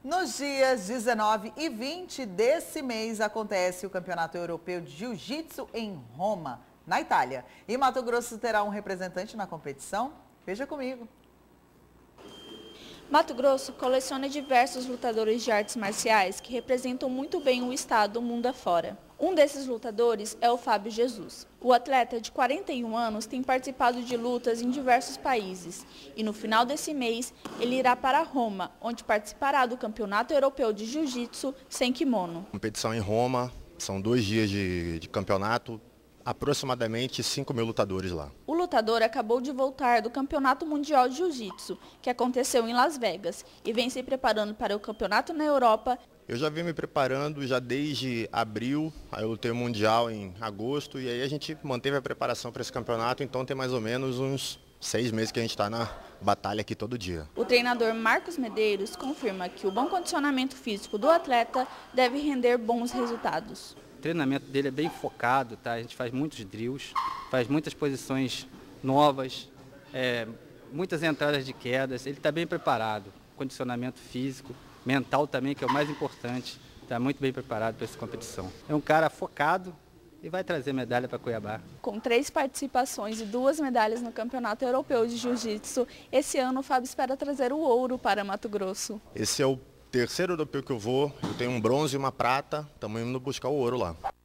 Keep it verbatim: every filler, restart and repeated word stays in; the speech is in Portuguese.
Nos dias dezenove e vinte desse mês acontece o Campeonato Europeu de Jiu-Jitsu em Roma, na Itália. E Mato Grosso terá um representante na competição? Veja comigo. Mato Grosso coleciona diversos lutadores de artes marciais que representam muito bem o estado mundo afora. Um desses lutadores é o Fábio Jesus. O atleta de quarenta e um anos tem participado de lutas em diversos países e no final desse mês ele irá para Roma, onde participará do Campeonato Europeu de Jiu-Jitsu sem kimono. Competição em Roma, são dois dias de, de campeonato, aproximadamente cinco mil lutadores lá. O lutador acabou de voltar do Campeonato Mundial de Jiu-Jitsu, que aconteceu em Las Vegas, e vem se preparando para o campeonato na Europa. Eu já venho me preparando já desde abril, aí eu lutei o Mundial em agosto, e aí a gente manteve a preparação para esse campeonato, então tem mais ou menos uns seis meses que a gente está na batalha aqui todo dia. O treinador Marcos Medeiros confirma que o bom condicionamento físico do atleta deve render bons resultados. O treinamento dele é bem focado, tá? A gente faz muitos drills, faz muitas posições novas, é, muitas entradas de quedas, ele está bem preparado, condicionamento físico, mental também, que é o mais importante, está muito bem preparado para essa competição. É um cara focado e vai trazer medalha para Cuiabá. Com três participações e duas medalhas no Campeonato Europeu de Jiu-Jitsu, esse ano o Fábio espera trazer o ouro para Mato Grosso. Esse é o terceiro europeu que eu vou, eu tenho um bronze e uma prata, estamos indo buscar o ouro lá.